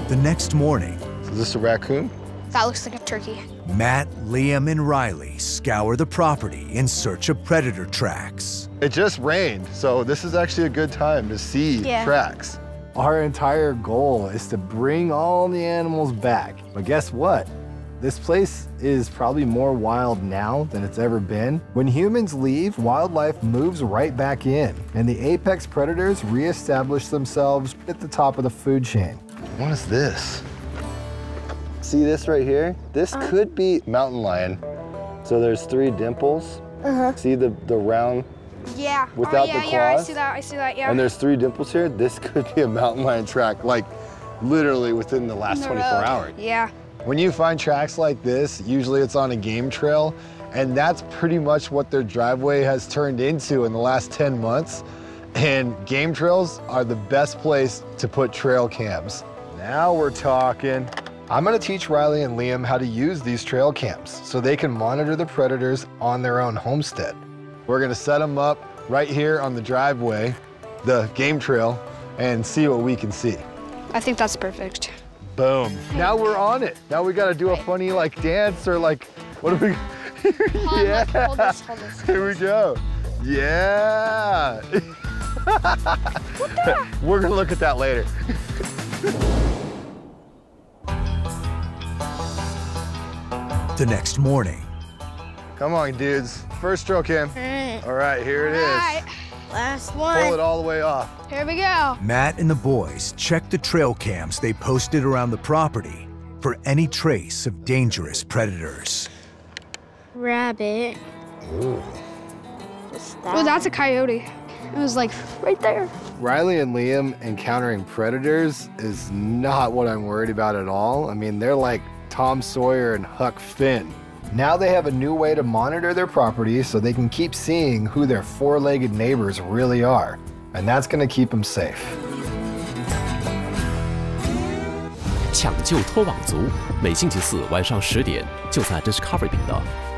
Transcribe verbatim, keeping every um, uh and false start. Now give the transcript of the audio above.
The next morning, is this a raccoon? That looks like a turkey. Matt, Liam, and Riley scour the property in search of predator tracks. It just rained, so this is actually a good time to see Yeah. tracks. Our entire goal is to bring all the animals back. But guess what? This place is probably more wild now than it's ever been. When humans leave, wildlife moves right back in, and the apex predators reestablish themselves at the top of the food chain. What is this? See this right here? This uh, could be mountain lion. So there's three dimples. Uh-huh. See the, the round Yeah. without oh, yeah, the claws? Yeah, I see that, I see that, yeah. And there's three dimples here. This could be a mountain lion track, like literally within the last the twenty-four road. hours. Yeah. When you find tracks like this, usually it's on a game trail, and that's pretty much what their driveway has turned into in the last ten months. And game trails are the best place to put trail cams. Now we're talking. I'm gonna teach Riley and Liam how to use these trail cams so they can monitor the predators on their own homestead. We're gonna set them up right here on the driveway, the game trail, and see what we can see. I think that's perfect. Boom. Now we're on it. Now we gotta do a funny like dance or like, what do we, Hold yeah. this, hold this, hold this. Here we go. Yeah. We're gonna look at that later. The next morning, Come on, dudes. First trail cam. Mm. All right, here it All is. right. Last one. Pull it all the way off. Here we go. Matt and the boys checked the trail cams they posted around the property for any trace of dangerous predators. Rabbit. Ooh. Oh, that's a coyote. It was like right there. Riley and Liam encountering predators is not what I'm worried about at all. I mean, they're like Tom Sawyer and Huck Finn. Now they have a new way to monitor their property so they can keep seeing who their four-legged neighbors really are. And that's gonna keep them safe. 抢救脱网族，每星期四晚上十点，就在 Discovery 频道。